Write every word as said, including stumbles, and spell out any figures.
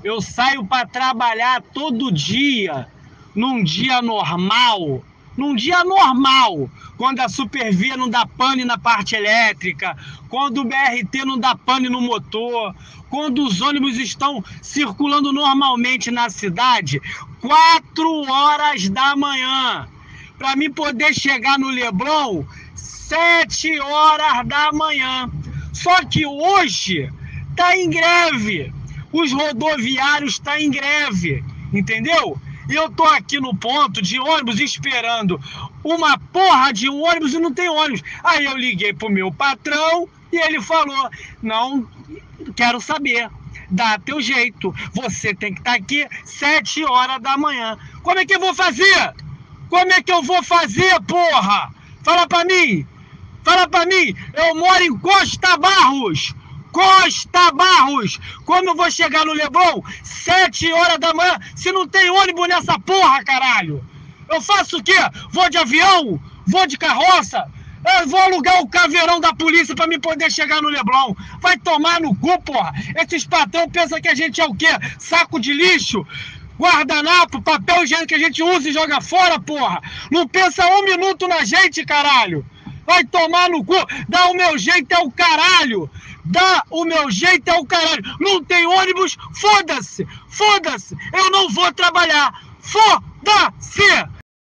Eu saio para trabalhar todo dia, num dia normal, num dia normal, quando a Supervia não dá pane na parte elétrica, quando o B R T não dá pane no motor, quando os ônibus estão circulando normalmente na cidade, quatro horas da manhã, para mim poder chegar no Leblon, sete horas da manhã. Só que hoje tá em greve, os rodoviários estão tá em greve, entendeu? E eu tô aqui no ponto de ônibus esperando uma porra de um ônibus e não tem ônibus. Aí eu liguei pro meu patrão e ele falou, não quero saber, dá teu jeito, você tem que estar tá aqui sete horas da manhã. Como é que eu vou fazer? Como é que eu vou fazer, porra? Fala pra mim, fala pra mim, eu moro em Costa Barros, Costa Barros, como eu vou chegar no Leblon sete horas da manhã se não tem ônibus nessa porra, caralho? Eu faço o quê? Vou de avião? Vou de carroça? Eu vou alugar o caveirão da polícia pra me poder chegar no Leblon. Vai tomar no cu, porra. Esses patrão pensam que a gente é o quê? Saco de lixo? Guardanapo, papel higiênico que a gente usa e joga fora, porra. Não pensa um minuto na gente, caralho. Vai tomar no cu. Dá o meu jeito é o caralho. Dá o meu jeito é o caralho. Não tem ônibus? Foda-se. Foda-se. Eu não vou trabalhar. Foda-se.